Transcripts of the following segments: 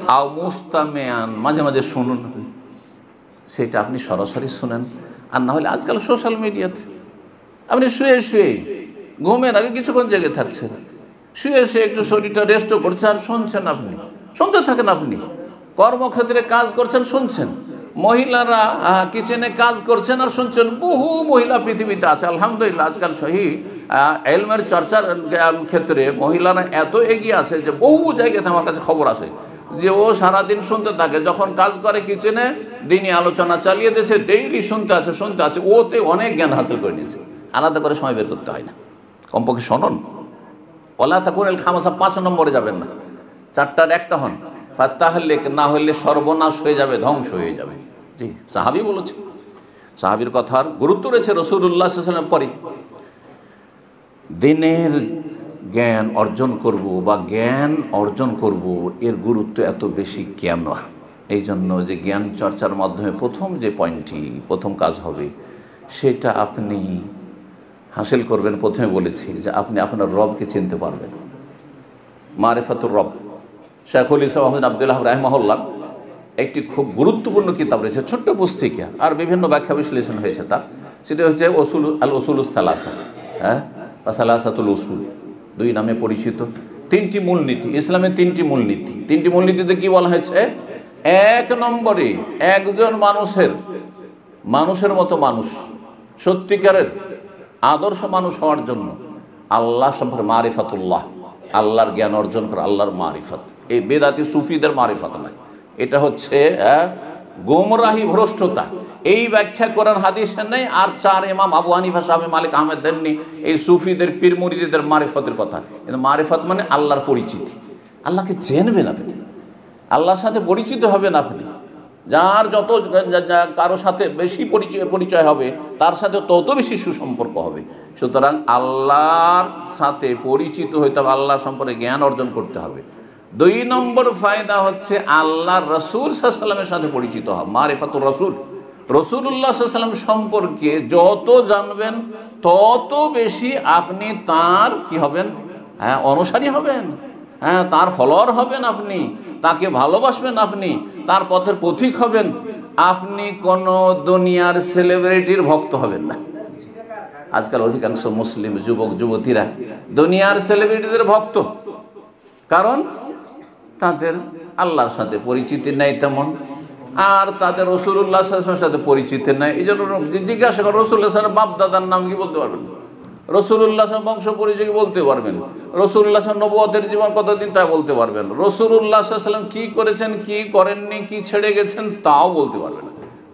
আও মুস্তামিআন, মাঝে মাঝে শুনুন, সেটা আপনি সরাসরি শুনেন। আর না হলে আজকাল সোশ্যাল মিডিয়াতে আপনি শুয়ে শুয়ে ঘুমের আগে কিছুক্ষণ জেগে থাকছেন, শুয়ে শুয়ে একটু শরীরটা রেস্টও করছে আর শুনছেন, আপনি শুনতে থাকেন। আপনি কর্মক্ষেত্রে কাজ করছেন, শুনছেন। মহিলারা কিচেনে কাজ করছেন আর শুনছেন। বহু মহিলা পৃথিবীতে আছে আলহামদুলিল্লাহ। আজকাল সহি ইলমের চর্চার ক্ষেত্রে মহিলারা এত এগিয়ে আছে যে বহু জায়গাতে আমার কাছে খবর আসে যে ও সারাদিন শুনতে থাকে, যখন কাজ করে কিচেনে দিনই আলোচনা চালিয়ে দিয়েছে, ডেইলি শুনতে আছে, ওতে অনেক জ্ঞান হাসিল করে নিয়েছে। আলাদা করে সময় বের করতে হয় না, কমপক্ষে শোনুন। ওলা তাকুনিল খামাসা, 5 নম্বরে যাবেন না, 4টার একটা হন। ফাত্তাহলেক, না হলে সর্বনাশ হয়ে যাবে, ধ্বংস হয়ে যাবে। জি, সাহাবী বলেছে, সাহাবীর কথার গুরুত্ব রয়েছে। রাসূলুল্লাহ সাল্লাল্লাহু আলাইহি ওয়াসাল্লাম পরে দিনের জ্ঞান অর্জন করব বা জ্ঞান অর্জন করব, এর গুরুত্ব এত বেশি কেন? এই জন্য যে জ্ঞান চর্চার মাধ্যমে প্রথম যে পয়েন্টটি, প্রথম কাজ হবে, সেটা আপনি হাসিল করবেন। প্রথমে বলেছি যে আপনি আপনার রবকে চিনতে পারবেন, মারিফাতুর রব। শাইখুল ইসলাম আহমদ আব্দুল্লাহ রাহিমাহুল্লাহ একটি খুব গুরুত্বপূর্ণ কিতাব রয়েছে, ছোট্ট পুস্তিকা, আর বিভিন্ন ব্যাখ্যা বিশ্লেষণ হয়েছে তার। সেটা হচ্ছে উসুলুস সালাসা, বা সালাসাতুল উসুল, 2 নামে পরিচিত। 3টি মূলনীতি, ইসলামের 3টি মূলনীতি। 3টি মূলনীতিতে কি বলা হয়েছে? 1 নম্বরে একজন মানুষের মতো মানুষ, সত্যিকারের আদর্শ মানুষ হওয়ার জন্য আল্লাহ সম্পর্কে মারিফাতুল্লাহ, আল্লাহর জ্ঞান অর্জন করা, আল্লাহর মারিফত। এই বেদাতি সুফিদের মারিফত নয়, এটা হচ্ছে গোমরাহি, ভ্রষ্টতা। এই ব্যাখ্যা কোরআন হাদিসে নেই। আর 4 ইমাম আবু হানিফা, শাফি, মালিক, আহমেদ দেননি এই সুফিদের, পীর মুরিদদের মারিফতের কথা। কিন্তু মারিফত মানে আল্লাহর পরিচিতি, আল্লাহকে চেনবেন আপনি, আল্লাহর সাথে পরিচিত হবেন আপনি। যার যত কারো সাথে বেশি পরিচয় হবে, তার সাথে তত বেশি সুসম্পর্ক হবে। সুতরাং আল্লাহর সাথে পরিচিত হইতে হবে, আল্লাহ সম্পর্কে জ্ঞান অর্জন করতে হবে। 2 নম্বর ফায়দা হচ্ছে আল্লাহর রাসূল সাল্লাল্লাহু আলাইহি ওয়াসাল্লামের সাথে পরিচিত হওয়া, মারিফাতুর রাসূল। রাসূলুল্লাহ সাল্লাল্লাহু আলাইহি ওয়াসাল্লাম সম্পর্কে যত জানবেন তত বেশি আপনি তার কি হবেন? অনুসারী হবেন, তার ফলোয়ার হবেন, আপনি তাকে ভালোবাসবেন, আপনি তার পথের পথিক হবেন। আপনি কোনো দুনিয়ার সেলিব্রিটির ভক্ত হবেন না। আজকাল অধিকাংশ মুসলিম যুবক যুবতীরা দুনিয়ার সেলিব্রিটিদের ভক্ত, কারণ তাদের আল্লাহর সাথে পরিচিতি নেই তেমন, আর তাদের রাসূলুল্লাহ সাল্লাল্লাহু আলাইহি ওয়াসাল্লামের সাথে পরিচিতি নেই। এই জন্য জিজ্ঞাসা করেন রাসূলুল্লাহ সাল্লাল্লাহু আলাইহি ওয়াসাল্লাম বাপ দাদার নাম কি বলতে পারবেন? রাসূলুল্লাহ বংশ পরিচয় বলতে পারবেন? রাসূলুল্লাহ নবুয়তের জীবন কতদিন তা বলতে পারবেন? রাসূলুল্লাহ সাল্লাল্লাহু আলাইহি ওয়াসাল্লাম কি করেছেন, কি করেননি, কি ছেড়ে গেছেন তাও বলতে পারবেন।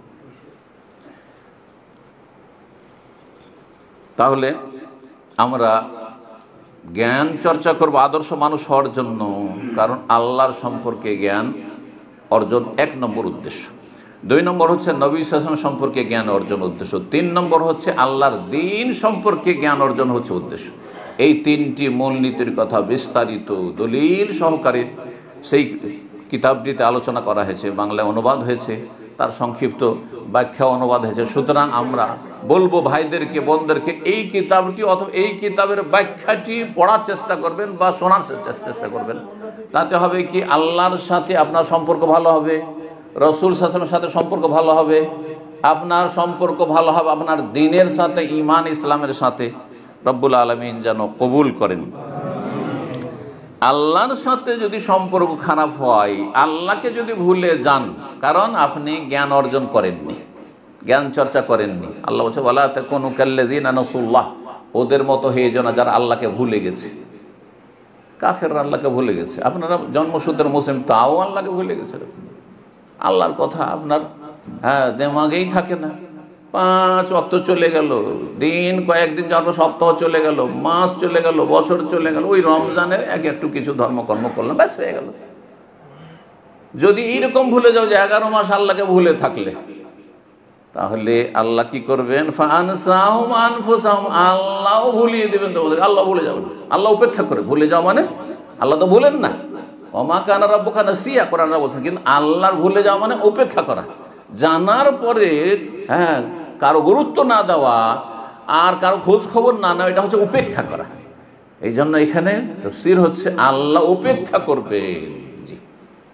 তাহলে আমরা জ্ঞান চর্চা করব আদর্শ মানুষ হওয়ার জন্য, কারণ আল্লাহর সম্পর্কে জ্ঞান অর্জন 1 নম্বর উদ্দেশ্য। 2 নম্বর হচ্ছে নবী সাল্লাল্লাহু আলাইহি ওয়াসাল্লাম সম্পর্কে জ্ঞান অর্জন উদ্দেশ্য। 3 নম্বর হচ্ছে আল্লাহর দ্বীন সম্পর্কে জ্ঞান অর্জন হচ্ছে উদ্দেশ্য। এই 3টি মূলনীতির কথা বিস্তারিত দলিল সহকারে সেই কিতাবটিতে আলোচনা করা হয়েছে, বাংলায় অনুবাদ হয়েছে, তার সংক্ষিপ্ত ব্যাখ্যা অনুবাদ হয়েছে। সুতরাং আমরা বলবো ভাইদেরকে, বোনদেরকে, এই কিতাবটি অথবা এই কিতাবের ব্যাখ্যাটি পড়ার চেষ্টা করবেন বা শোনার চেষ্টা করবেন। তাতে হবে কি, আল্লাহর সাথে আপনার সম্পর্ক ভালো হবে, রাসূল সাল্লাল্লাহু আলাইহি ওয়াসাল্লামের সাথে সম্পর্ক ভালো হবে, আপনার সম্পর্ক ভালো হবে আপনার দ্বীনের সাথে, ঈমান ইসলামের সাথে। রব্বুল আলামিন যেন কবুল করেন। আল্লাহর সাথে যদি সম্পর্ক খারাপ হয়, আল্লাহকে যদি ভুলে যান, কারণ আপনি জ্ঞান অর্জন করেননি, জ্ঞান চর্চা করেননি। আল্লাহ বলছে ওয়ালা তাকুনু কাল্লাযিনা নাসুল্লাহ, ওদের মতো হয়ে যেন যারা আল্লাহকে ভুলে গেছে। কাফেররা আল্লাহকে ভুলে গেছে, আপনারা জন্মসূত্রের মুসলিম তাও আল্লাহকে ভুলে গেছে। আল্লাহর কথা আপনার দেমাগেই থাকে না। 5 ওয়াক্ত চলে গেল, দিন কয়েকদিন যাওয়ার পর সপ্তাহ চলে গেল, মাস চলে গেল, বছর চলে গেল, ওই রমজানে একটু কিছু ধর্মকর্ম করলাম, ব্যাস হয়ে গেল। যদি এইরকম ভুলে যাও যে 11 মাস আল্লাহকে ভুলে থাকলে, তাহলে আল্লাহ কি করবেন? ফাআনসাহুম আনফুসাহুম, আল্লাহও ভুলিয়ে দেবেন তোমাদের। আল্লাহ ভুলে যাবেন, আল্লাহ উপেক্ষা করে। ভুলে যাও মানে আল্লাহ তো ভুলেন না, ওমা কানা রাব্বুকা নাসিয়া, কোরআনরা বলছেন। কিন্তু আল্লাহর ভুলে যাওয়া মানে উপেক্ষা করা, জানার পরে কারো গুরুত্ব না দেওয়া আর কারো খোঁজ খবর না নেওয়া, এটা হচ্ছে উপেক্ষা করা। এই জন্য এখানে তাফসীর হচ্ছে আল্লাহ উপেক্ষা করবেন। জি,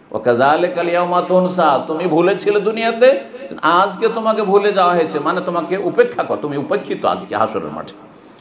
ওয়াকাযালিকাল ইয়াওমা তুনসা, তুমি ভুলেছিলে দুনিয়াতে, আজকে তোমাকে ভুলে যাওয়া হয়েছে, মানে তোমাকে উপেক্ষা কর, তুমি উপেক্ষিত আজকে হাসরের মাঠে।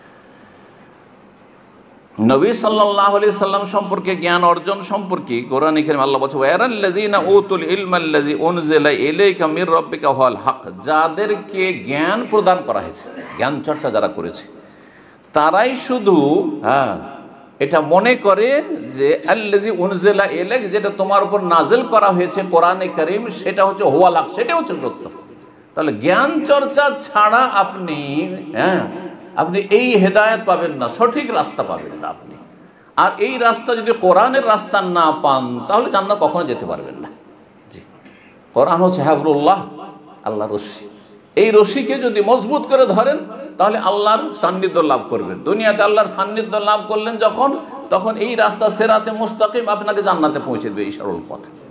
নবী সাল্লাল্লাহু আলাইহি সাল্লাম সম্পর্কে, জ্ঞান অর্জন সম্পর্কে কোরআনে কারীমে আল্লাহ বলছে ওয়ারাল্লাযিনা উতুল ইলমাল্লাযী উনজিলা ইলাইকা মির রাব্বিকা হুয়াল হক, যাদেরকে জ্ঞান প্রদান করা হয়েছে, জ্ঞান চর্চা যারা করেছে, তারাই শুধু এটা মনে করে যে আল্লাযী উনজিলা ইলাইক, যেটা তোমার উপর নাজিল করা হয়েছে কোরআনে কারীম, সেটা হচ্ছে হুয়াল হক, সেটা হচ্ছে সত্য। তাহলে জ্ঞান চর্চা ছাড়া আপনি আপনি এই হেদায়েত পাবেন না, সঠিক রাস্তা পাবেন না আপনি। আর এই রাস্তা যদি কোরআনের রাস্তা না পান, তাহলে জান্নাত কখনো যেতে পারবেন না। জি, কোরআন হচ্ছে হাবলুল্লাহ, আল্লাহর রশি। এই রশিকে যদি মজবুত করে ধরেন, তাহলে আল্লাহর সান্নিধ্য লাভ করবেন। দুনিয়াতে আল্লাহর সান্নিধ্য লাভ করলেন যখন, তখন এই রাস্তা সিরাতে মুস্তাকিম আপনাকে জান্নাতে পৌঁছে দেবে, এই সরল পথে।